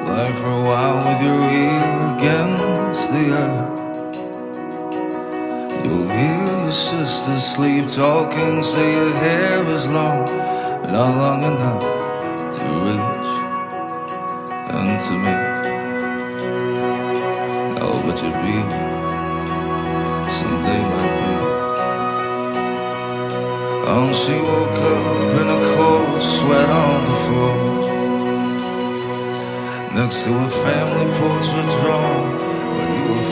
Lie for a while with your ear against the air. You'll hear your sister sleep talking, say your hair is long, but not long enough to reach into me. Oh, but you be, someday might be. Oh, she woke up in a cold sweat on the floor, next to a family portrait drawn when you were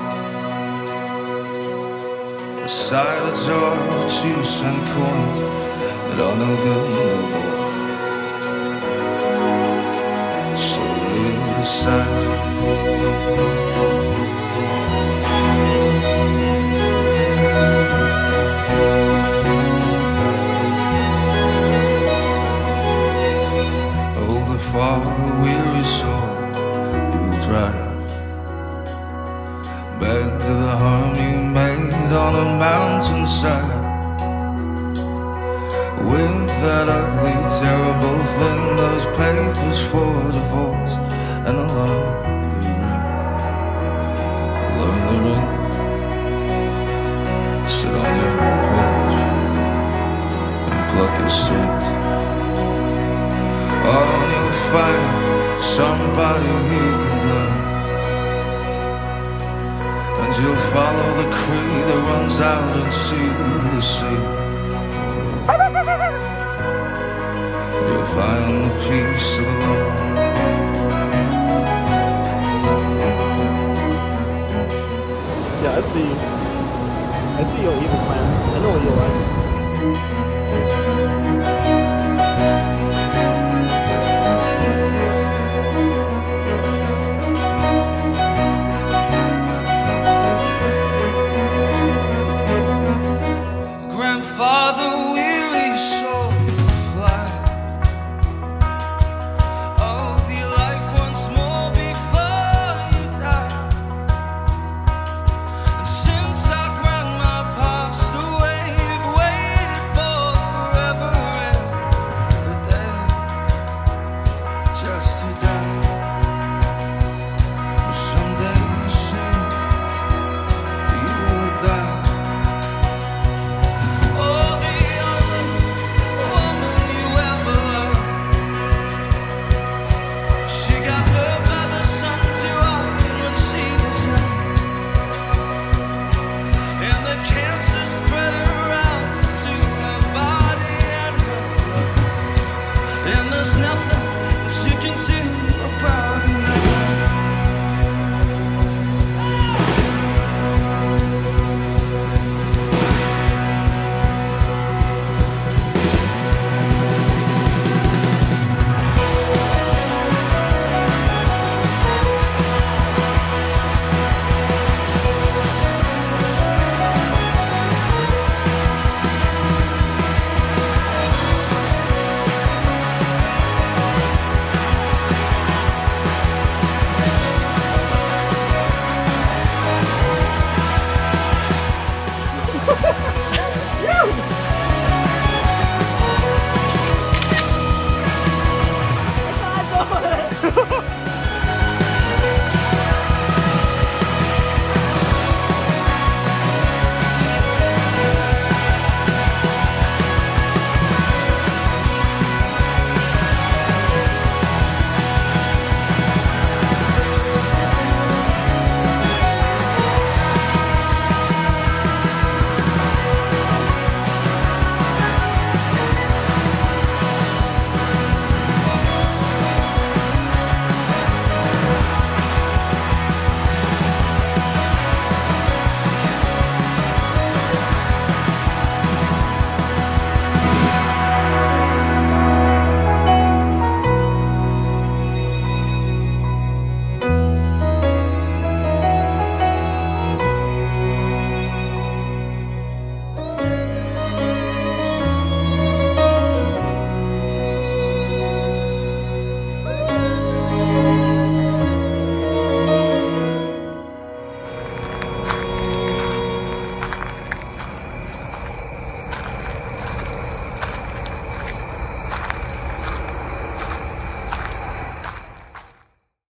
4. Beside a jar of juice and coins that are no good no more. So really sad. For a weary soul, you'll drive back to the home you made on a mountainside, with that ugly, terrible thing, those papers for divorce, and a lonely ring. Sit on your porch and pluck your strings. Oh, you'll find somebody who can learn, and you'll follow the creek that runs out into the sea. You'll find the peace of the Lord